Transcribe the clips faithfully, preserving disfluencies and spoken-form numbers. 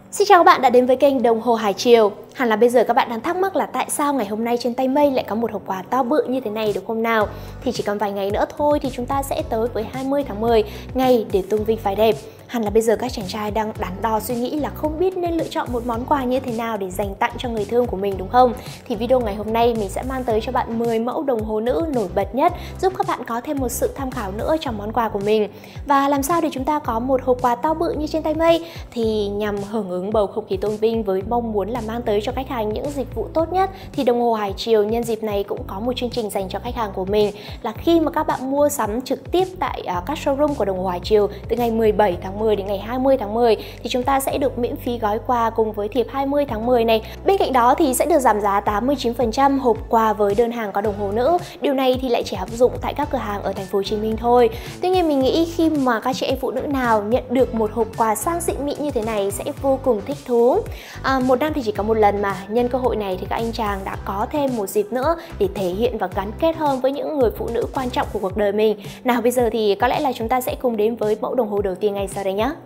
Xin chào các bạn đã đến với kênh Đồng Hồ Hải Chiều. Hẳn là bây giờ các bạn đang thắc mắc là tại sao ngày hôm nay trên tay Mây lại có một hộp quà to bự như thế này đúng không nào? Thì chỉ còn vài ngày nữa thôi thì chúng ta sẽ tới với hai mươi tháng mười, ngày để tôn vinh phái đẹp. Hẳn là bây giờ các chàng trai đang đắn đo suy nghĩ là không biết nên lựa chọn một món quà như thế nào để dành tặng cho người thương của mình đúng không? Thì video ngày hôm nay mình sẽ mang tới cho bạn mười mẫu đồng hồ nữ nổi bật nhất, giúp các bạn có thêm một sự tham khảo nữa trong món quà của mình. Và làm sao để chúng ta có một hộp quà to bự như trên tay Mây? Thì nhằm hưởng ứng bầu không khí tôn vinh với mong muốn là mang tới cho khách hàng những dịch vụ tốt nhất, thì Đồng Hồ Hải Chiều nhân dịp này cũng có một chương trình dành cho khách hàng của mình, là khi mà các bạn mua sắm trực tiếp tại uh, các showroom của Đồng Hồ Hải Chiều từ ngày mười bảy tháng mười đến ngày hai mươi tháng mười thì chúng ta sẽ được miễn phí gói quà cùng với thiệp hai mươi tháng mười này. Bên cạnh đó thì sẽ được giảm giá tám mươi chín phần trăm hộp quà với đơn hàng có đồng hồ nữ. Điều này thì lại chỉ áp dụng tại các cửa hàng ở thành phố Hồ Chí Minh thôi. Tuy nhiên mình nghĩ khi mà các chị em phụ nữ nào nhận được một hộp quà sang xịn mịn như thế này sẽ vô cùng thích thú. À, một năm thì chỉ có một lần mà, nhân cơ hội này thì các anh chàng đã có thêm một dịp nữa để thể hiện và gắn kết hơn với những người phụ nữ quan trọng của cuộc đời mình. Nào bây giờ thì có lẽ là chúng ta sẽ cùng đến với mẫu đồng hồ đầu tiên ngay sau đây nhé.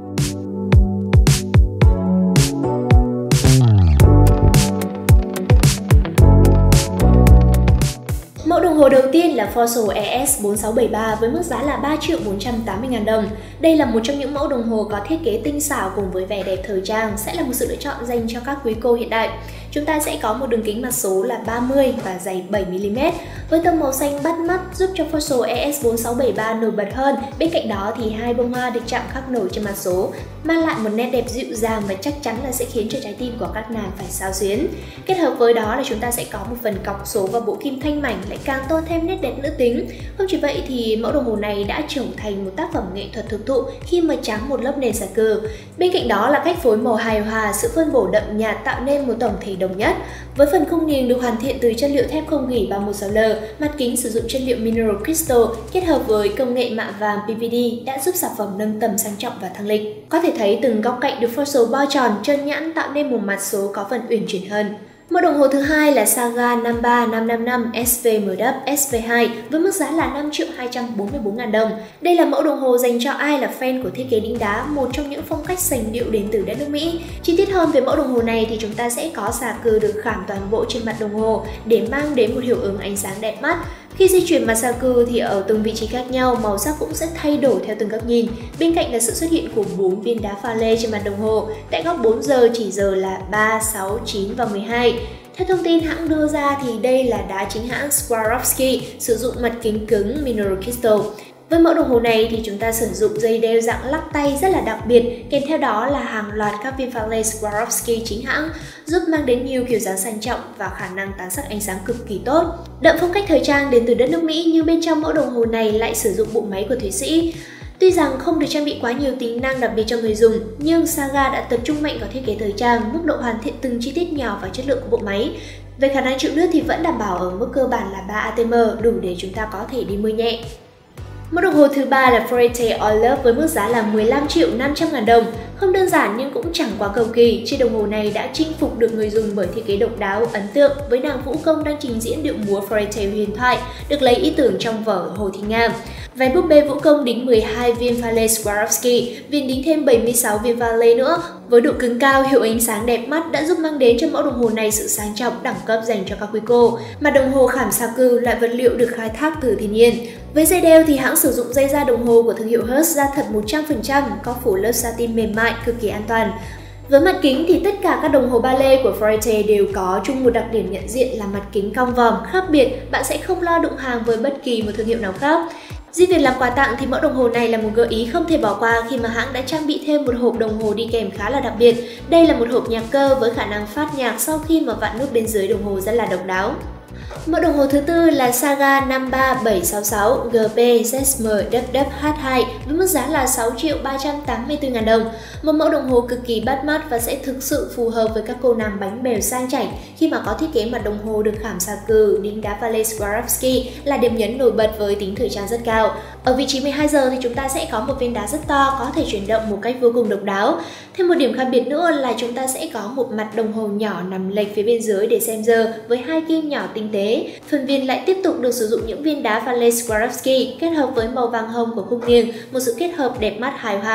Mẫu đồng hồ đầu tiên là Fossil E S bốn sáu bảy ba với mức giá là ba triệu bốn trăm tám mươi nghìn đồng. Đây là một trong những mẫu đồng hồ có thiết kế tinh xảo cùng với vẻ đẹp thời trang, sẽ là một sự lựa chọn dành cho các quý cô hiện đại. Chúng ta sẽ có một đường kính mặt số là ba mươi và dày bảy mi li mét với tông màu xanh bắt mắt giúp cho Fossil E S bốn sáu bảy ba nổi bật hơn. Bên cạnh đó thì hai bông hoa được chạm khắc nổi trên mặt số mang lại một nét đẹp dịu dàng và chắc chắn là sẽ khiến cho trái tim của các nàng phải xao xuyến. Kết hợp với đó là chúng ta sẽ có một phần cọc số và bộ kim thanh mảnh lại càng tô thêm nét đẹp nữ tính. Không chỉ vậy thì mẫu đồng hồ này đã trở thành một tác phẩm nghệ thuật thực thụ khi mà trắng một lớp nền xà cừ. Bên cạnh đó là cách phối màu hài hòa, sự phân bổ đậm nhạt tạo nên một tổng thể đồng nhất. Với phần khung niềng được hoàn thiện từ chất liệu thép không gỉ ba một sáu L, mặt kính sử dụng chất liệu mineral crystal kết hợp với công nghệ mạ vàng P V D đã giúp sản phẩm nâng tầm sang trọng và thăng lịch. Có thể thấy từng góc cạnh được Fossil bao tròn trơn nhẵn tạo nên một mặt số có phần uyển chuyển hơn. Mẫu đồng hồ thứ hai là Saga năm ba năm năm năm S V M W S V hai với mức giá là năm triệu hai trăm bốn mươi bốn nghìn đồng. Đây là mẫu đồng hồ dành cho ai là fan của thiết kế đính đá, một trong những phong cách sành điệu đến từ đất nước Mỹ. Chi tiết hơn về mẫu đồng hồ này thì chúng ta sẽ có xà cừ được khảm toàn bộ trên mặt đồng hồ để mang đến một hiệu ứng ánh sáng đẹp mắt. Khi di chuyển mặt xà cừ thì ở từng vị trí khác nhau, màu sắc cũng sẽ thay đổi theo từng góc nhìn. Bên cạnh là sự xuất hiện của bốn viên đá pha lê trên mặt đồng hồ. Tại góc bốn giờ chỉ giờ là ba, sáu, chín và mười hai. Theo thông tin hãng đưa ra thì đây là đá chính hãng Swarovski, sử dụng mặt kính cứng mineral crystal. Với mẫu đồng hồ này thì chúng ta sử dụng dây đeo dạng lắc tay rất là đặc biệt, kèm theo đó là hàng loạt các viên pha lê Swarovski chính hãng, giúp mang đến nhiều kiểu dáng sang trọng và khả năng tán sắc ánh sáng cực kỳ tốt. Đậm phong cách thời trang đến từ đất nước Mỹ nhưng bên trong mẫu đồng hồ này lại sử dụng bộ máy của Thụy Sĩ. Tuy rằng không được trang bị quá nhiều tính năng đặc biệt cho người dùng, nhưng Saga đã tập trung mạnh vào thiết kế thời trang, mức độ hoàn thiện từng chi tiết nhỏ và chất lượng của bộ máy. Về khả năng chịu nước thì vẫn đảm bảo ở mức cơ bản là ba A T M, đủ để chúng ta có thể đi mưa nhẹ. Mẫu đồng hồ thứ ba là Frete All Love với mức giá là mười lăm triệu năm trăm nghìn đồng. Không đơn giản nhưng cũng chẳng quá cầu kỳ, chiếc đồng hồ này đã chinh phục được người dùng bởi thiết kế độc đáo, ấn tượng với nàng vũ công đang trình diễn điệu múa Frete huyền thoại, được lấy ý tưởng trong vở Hồ Thị Nga. Váy búp bê vũ công đính mười hai viên pha lê Swarovski, viên đính thêm bảy mươi sáu viên pha lê nữa. Với độ cứng cao, hiệu ánh sáng đẹp mắt đã giúp mang đến cho mẫu đồng hồ này sự sang trọng đẳng cấp dành cho các quý cô. Mặt đồng hồ khảm xà cừ, loại vật liệu được khai thác từ thiên nhiên. Với dây đeo thì hãng sử dụng dây da đồng hồ của thương hiệu Hertz da thật một trăm phần trăm, có phủ lớp satin mềm mại, cực kỳ an toàn. Với mặt kính thì tất cả các đồng hồ ballet của Frete đều có chung một đặc điểm nhận diện là mặt kính cong vòm khác biệt, bạn sẽ không lo đụng hàng với bất kỳ một thương hiệu nào khác. Riêng việc làm quà tặng thì mẫu đồng hồ này là một gợi ý không thể bỏ qua khi mà hãng đã trang bị thêm một hộp đồng hồ đi kèm khá là đặc biệt. Đây là một hộp nhạc cơ với khả năng phát nhạc sau khi mà vặn nút bên dưới đồng hồ rất là độc đáo. Mẫu đồng hồ thứ tư là Saga năm ba bảy sáu sáu G P Z M W W H hai với mức giá là sáu triệu ba trăm tám mươi tư nghìn đồng. Một mẫu đồng hồ cực kỳ bắt mắt và sẽ thực sự phù hợp với các cô nàng bánh bèo sang chảnh khi mà có thiết kế mặt đồng hồ được khảm xà cừ, đính đá pha lê Swarovski là điểm nhấn nổi bật với tính thời trang rất cao. Ở vị trí mười hai giờ thì chúng ta sẽ có một viên đá rất to có thể chuyển động một cách vô cùng độc đáo. Thêm một điểm khác biệt nữa là chúng ta sẽ có một mặt đồng hồ nhỏ nằm lệch phía bên dưới để xem giờ với hai kim nhỏ tinh tế. Phần viên lại tiếp tục được sử dụng những viên đá pha lê Swarovski kết hợp với màu vàng hồng của khung niềng, một sự kết hợp đẹp mắt hài hòa.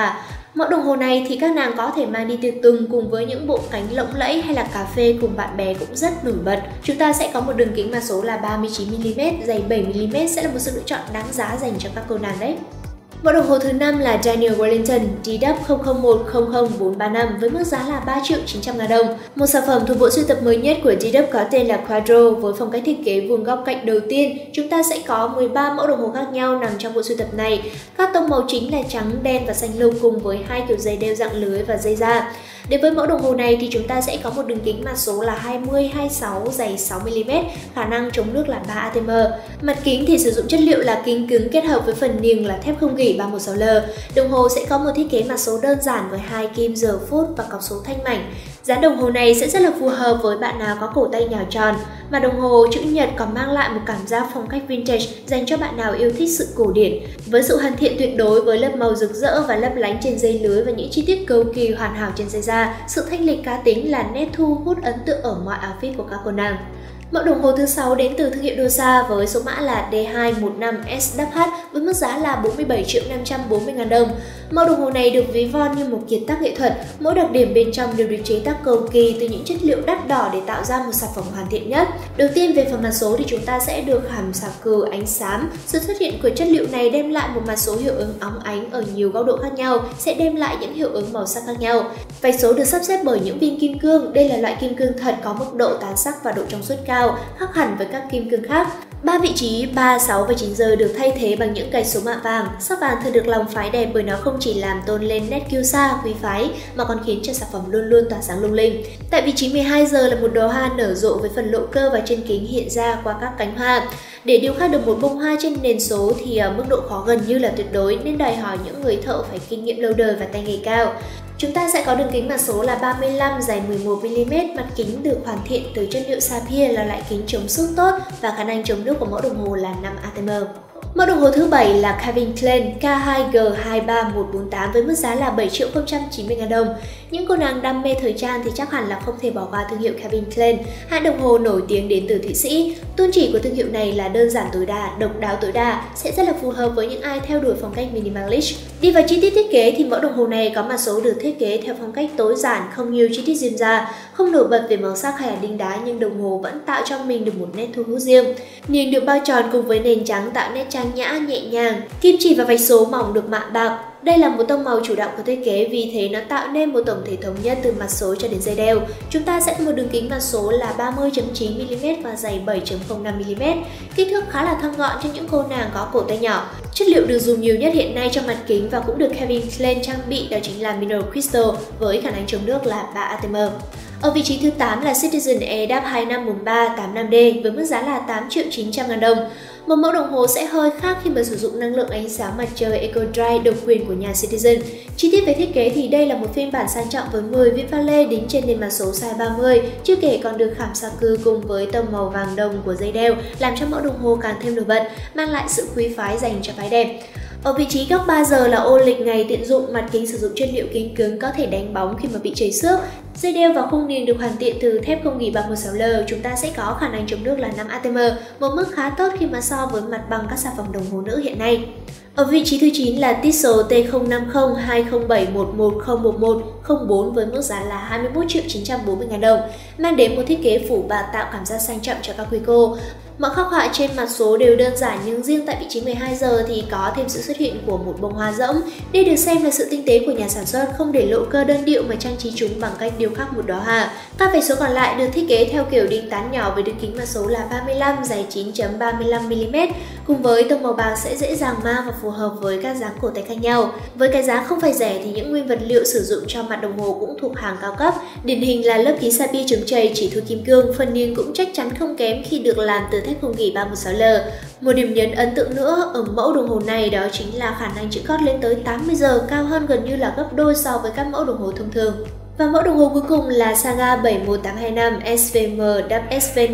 Mẫu đồng hồ này thì các nàng có thể mang đi tiệc tùng cùng với những bộ cánh lộng lẫy hay là cà phê cùng bạn bè cũng rất nổi bật. Chúng ta sẽ có một đường kính mã số là ba mươi chín mi li mét, dày bảy mi li mét sẽ là một sự lựa chọn đáng giá dành cho các cô nàng đấy. Mẫu đồng hồ thứ năm là Daniel Wellington D W không không một không không bốn ba năm với mức giá là ba triệu chín trăm ngàn đồng. Một sản phẩm thuộc bộ sưu tập mới nhất của D W có tên là Quadro với phong cách thiết kế vuông góc cạnh đầu tiên. Chúng ta sẽ có mười ba mẫu đồng hồ khác nhau nằm trong bộ sưu tập này. Các tông màu chính là trắng, đen và xanh lục cùng với hai kiểu dây đeo dạng lưới và dây da. Đến với mẫu đồng hồ này thì chúng ta sẽ có một đường kính mã số là hai mươi hai mươi sáu, dày sáu mi li mét, khả năng chống nước là ba a tê em. Mặt kính thì sử dụng chất liệu là kính cứng kết hợp với phần niềng là thép không gỉ ba một sáu L. Đồng hồ sẽ có một thiết kế mã số đơn giản với hai kim giờ phút và cọc số thanh mảnh. Dáng đồng hồ này sẽ rất là phù hợp với bạn nào có cổ tay nhào tròn. Mà đồng hồ chữ nhật còn mang lại một cảm giác phong cách vintage dành cho bạn nào yêu thích sự cổ điển. Với sự hoàn thiện tuyệt đối với lớp màu rực rỡ và lấp lánh trên dây lưới và những chi tiết cầu kỳ hoàn hảo trên dây da, sự thanh lịch cá tính là nét thu hút ấn tượng ở mọi outfit của các cô nàng. Mẫu đồng hồ thứ sáu đến từ thương hiệu Dosa với số mã là D hai một năm S W H với mức giá là bốn mươi bảy triệu năm trăm bốn mươi ngàn đồng. Mẫu đồng hồ này được ví von như một kiệt tác nghệ thuật, mỗi đặc điểm bên trong đều được chế tác cầu kỳ từ những chất liệu đắt đỏ để tạo ra một sản phẩm hoàn thiện nhất. Đầu tiên về phần mặt số thì chúng ta sẽ được hàm xà cừ ánh xám. Sự xuất hiện của chất liệu này đem lại một mặt số hiệu ứng óng ánh ở nhiều góc độ khác nhau, sẽ đem lại những hiệu ứng màu sắc khác nhau. Vạch số được sắp xếp bởi những viên kim cương, đây là loại kim cương thật có mức độ tán sắc và độ trong suốt cao, khác hẳn với các kim cương khác. Ba vị trí ba, sáu và chín giờ được thay thế bằng những cài số mạ vàng. Sắc vàng thường được lòng phái đẹp bởi nó không chỉ làm tôn lên nét kiêu sa, quý phái mà còn khiến cho sản phẩm luôn luôn tỏa sáng lung linh. Tại vị trí mười hai giờ là một đóa hoa nở rộ với phần lộ cơ và trên kính hiện ra qua các cánh hoa. Để điêu khắc được một bông hoa trên nền số thì mức độ khó gần như là tuyệt đối nên đòi hỏi những người thợ phải kinh nghiệm lâu đời và tay nghề cao. Chúng ta sẽ có đường kính mã số là ba mươi lăm, dài mười một mi li mét, mặt kính được hoàn thiện từ chất liệu sapphire là loại kính chống xước tốt và khả năng chống nước của mẫu đồng hồ là năm a tê em. Mẫu đồng hồ thứ bảy là Calvin Klein K hai G hai ba một bốn tám với mức giá là bảy triệu không trăm chín mươi ngàn đồng. Những cô nàng đam mê thời trang thì chắc hẳn là không thể bỏ qua thương hiệu Calvin Klein, hãng đồng hồ nổi tiếng đến từ Thụy Sĩ. Tôn chỉ của thương hiệu này là đơn giản tối đa, độc đáo tối đa, sẽ rất là phù hợp với những ai theo đuổi phong cách minimalist. Đi vào chi tiết thiết kế thì mẫu đồng hồ này có mã số được thiết kế theo phong cách tối giản, không nhiều chi tiết diêm ra, không nổi bật về màu sắc hay là đinh đá nhưng đồng hồ vẫn tạo cho mình được một nét thu hút riêng. Niềng được bao tròn cùng với nền trắng tạo nét trang nhã nhẹ nhàng. Kim chỉ và vạch số mỏng được mạ bạc. Đây là một tông màu chủ đạo của thiết kế, vì thế nó tạo nên một tổng thể thống nhất từ mặt số cho đến dây đeo. Chúng ta sẽ có một đường kính mặt số là ba mươi chấm chín mi li mét và dày bảy chấm không năm mi li mét. Kích thước khá là thon gọn cho những cô nàng có cổ tay nhỏ. Chất liệu được dùng nhiều nhất hiện nay trong mặt kính và cũng được Calvin Klein trang bị đó chính là Mineral Crystal với khả năng chống nước là ba a tê em. Ở vị trí thứ tám là Citizen E W hai năm một ba tám năm D với mức giá là tám triệu chín trăm ngàn đồng. Một mẫu đồng hồ sẽ hơi khác khi mà sử dụng năng lượng ánh sáng mặt trời Eco Dry độc quyền của nhà Citizen. Chi tiết về thiết kế thì đây là một phiên bản sang trọng với mười viên pha lê đính trên nền mặt số size ba mươi, chưa kể còn được khảm xà cừ cùng với tông màu vàng đồng của dây đeo, làm cho mẫu đồng hồ càng thêm nổi bật, mang lại sự quý phái dành cho phái đẹp. Ở vị trí góc ba giờ là ô lịch ngày tiện dụng, mặt kính sử dụng chất liệu kính cứng có thể đánh bóng khi mà bị chảy xước. Dây đeo và khung niềng được hoàn thiện từ thép không gỉ ba một sáu L, chúng ta sẽ có khả năng chống nước là năm a tê em, một mức khá tốt khi mà so với mặt bằng các sản phẩm đồng hồ nữ hiện nay. Ở vị trí thứ chín là Tissot T không năm không hai không bảy một một không một một không bốn với mức giá là hai mươi mốt triệu chín trăm bốn mươi ngàn đồng, mang đến một thiết kế phủ bạc tạo cảm giác sang trọng cho các quý cô. Mọi khắc họa trên mặt số đều đơn giản nhưng riêng tại vị trí mười hai giờ thì có thêm sự xuất hiện của một bông hoa rỗng. Đây được xem là sự tinh tế của nhà sản xuất, không để lộ cơ đơn điệu mà trang trí chúng bằng cách điêu khắc một đóa hoa. Các vạch số còn lại được thiết kế theo kiểu đinh tán nhỏ với đường kính mặt số là ba mươi lăm, dài chín chấm ba mươi lăm mi li mét. Cùng với tông màu bạc sẽ dễ dàng mang và phù hợp với các dáng cổ tay khác nhau. Với cái giá không phải rẻ thì những nguyên vật liệu sử dụng cho mặt đồng hồ cũng thuộc hàng cao cấp. Điển hình là lớp kính sapphire chống chảy chỉ thuộc kim cương, phần niềng cũng chắc chắn không kém khi được làm từ thép không gỉ ba một sáu L. Một điểm nhấn ấn tượng nữa ở mẫu đồng hồ này đó chính là khả năng chữ cót lên tới tám mươi giờ, cao hơn gần như là gấp đôi so với các mẫu đồng hồ thông thường. Và mẫu đồng hồ cuối cùng là Saga bảy một tám hai năm S V M W S V năm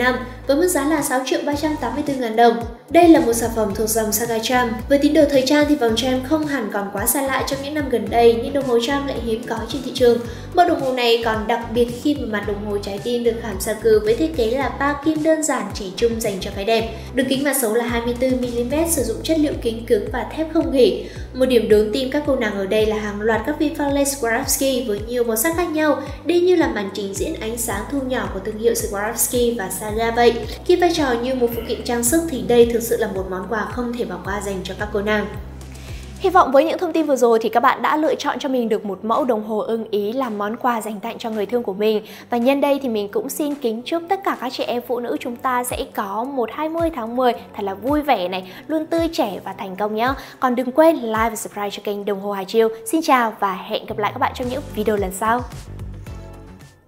với mức giá là sáu triệu ba trăm tám mươi tư ngàn đồng. Đây là một sản phẩm thuộc dòng Saga Charm. Với tín đồ thời trang thì vòng Charm không hẳn còn quá xa lạ trong những năm gần đây, nhưng đồng hồ Charm lại hiếm có trên thị trường. Mẫu đồng hồ này còn đặc biệt khi mà mặt đồng hồ trái tim được khảm sa cừ với thiết kế là ba kim đơn giản chỉ chung dành cho phái đẹp. Đường kính mặt số là hai mươi tư mi li mét, sử dụng chất liệu kính cứng và thép không gỉ. Một điểm đốn tim các cô nàng ở đây là hàng loạt các viên pha lê Swarovski với nhiều màu sắc khác nhau, đây như là màn trình diễn ánh sáng thu nhỏ của thương hiệu Swarovski và Saga vậy. Khi vai trò như một phụ kiện trang sức thì đây thực sự là một món quà không thể bỏ qua dành cho các cô nàng. Hy vọng với những thông tin vừa rồi thì các bạn đã lựa chọn cho mình được một mẫu đồng hồ ưng ý làm món quà dành tặng cho người thương của mình. Và nhân đây thì mình cũng xin kính chúc tất cả các chị em phụ nữ chúng ta sẽ có một hai mươi tháng mười thật là vui vẻ này, luôn tươi trẻ và thành công nhé. Còn đừng quên like và subscribe cho kênh Đồng Hồ Hải Chiêu. Xin chào và hẹn gặp lại các bạn trong những video lần sau.